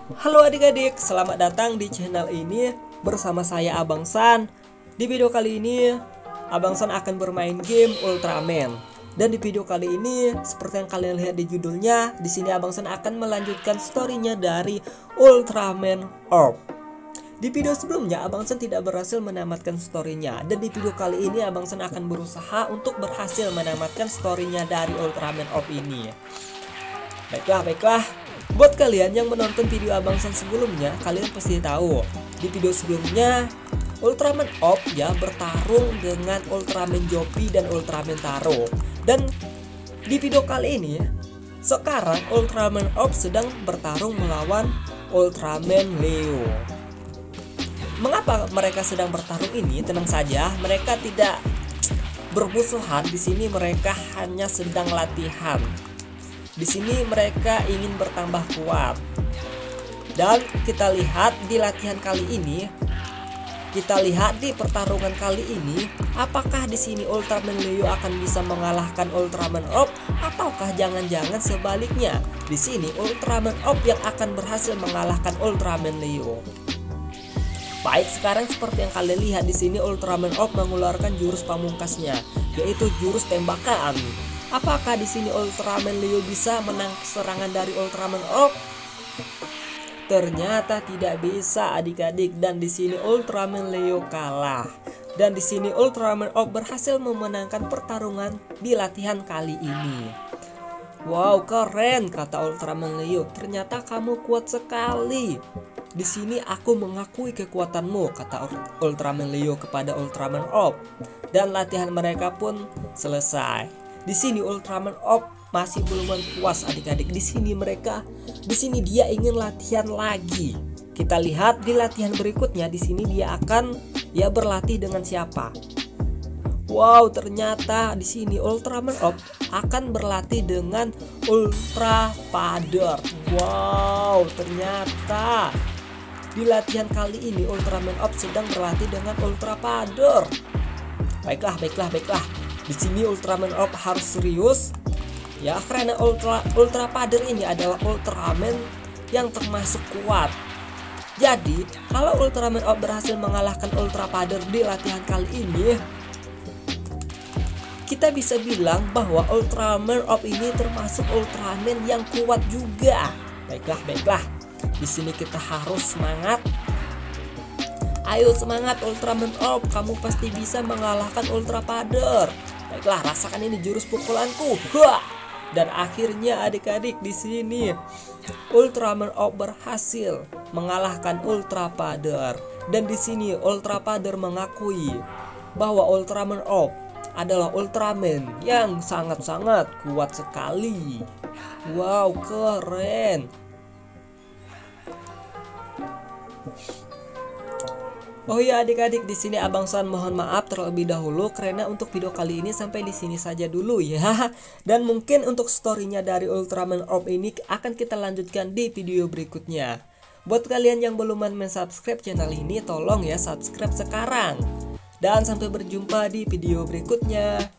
Halo adik-adik, selamat datang di channel ini bersama saya Abang San. Di video kali ini, Abang San akan bermain game Ultraman. Dan di video kali ini, seperti yang kalian lihat di judulnya, di sini Abang San akan melanjutkan storynya dari Ultraman Orb. Di video sebelumnya, Abang San tidak berhasil menamatkan storynya. Dan di video kali ini, Abang San akan berusaha untuk berhasil menamatkan storynya dari Ultraman Orb ini. Baiklah. Buat kalian yang menonton video Abang San sebelumnya, kalian pasti tahu di video sebelumnya Ultraman Orb ya bertarung dengan Ultraman Jopi dan Ultraman Taro. Dan di video kali ini sekarang Ultraman Orb sedang bertarung melawan Ultraman Leo. Mengapa mereka sedang bertarung ini? Tenang saja, mereka tidak bermusuhan. Di sini mereka hanya sedang latihan. Di sini mereka ingin bertambah kuat. Dan kita lihat di latihan kali ini, kita lihat di pertarungan kali ini, apakah di sini Ultraman Leo akan bisa mengalahkan Ultraman Orb ataukah jangan-jangan sebaliknya? Di sini Ultraman Orb yang akan berhasil mengalahkan Ultraman Leo. Baik, sekarang seperti yang kalian lihat di sini Ultraman Orb mengeluarkan jurus pamungkasnya, yaitu jurus tembakan. Apakah di sini Ultraman Leo bisa menang serangan dari Ultraman Orb? Ternyata tidak bisa adik-adik, dan di sini Ultraman Leo kalah. Dan di sini Ultraman Orb berhasil memenangkan pertarungan di latihan kali ini. Wow, keren, kata Ultraman Leo. Ternyata kamu kuat sekali. Di sini aku mengakui kekuatanmu, kata Ultraman Leo kepada Ultraman Orb. Dan latihan mereka pun selesai. Di sini Ultraman Orb masih belum puas adik-adik. Di sini dia ingin latihan lagi. Kita lihat di latihan berikutnya, di sini dia akan berlatih dengan siapa? Wow, ternyata di sini Ultraman Orb akan berlatih dengan Ultra Father. Wow, ternyata di latihan kali ini Ultraman Orb sedang berlatih dengan Ultra Father. Baiklah. Di sini Ultraman Orb harus serius ya, karena Ultra Father ini adalah Ultraman yang termasuk kuat. Jadi kalau Ultraman Orb berhasil mengalahkan Ultra Father di latihan kali ini, kita bisa bilang bahwa Ultraman Orb ini termasuk Ultraman yang kuat juga. Baiklah. Di sini kita harus semangat. Ayo semangat Ultraman Orb, kamu pasti bisa mengalahkan Ultra Father. Baiklah, rasakan ini jurus pukulanku. Dan akhirnya adik-adik di sini Ultraman Orb berhasil mengalahkan Ultra Father. Dan di sini Ultra Father mengakui bahwa Ultraman Orb adalah Ultraman yang sangat-sangat kuat sekali. Wow, keren. Oh ya adik-adik, di sini Abang San mohon maaf terlebih dahulu karena untuk video kali ini sampai di sini saja dulu ya. Dan mungkin untuk storynya dari Ultraman Orb ini akan kita lanjutkan di video berikutnya. Buat kalian yang belum subscribe channel ini, tolong ya subscribe sekarang. Dan sampai berjumpa di video berikutnya.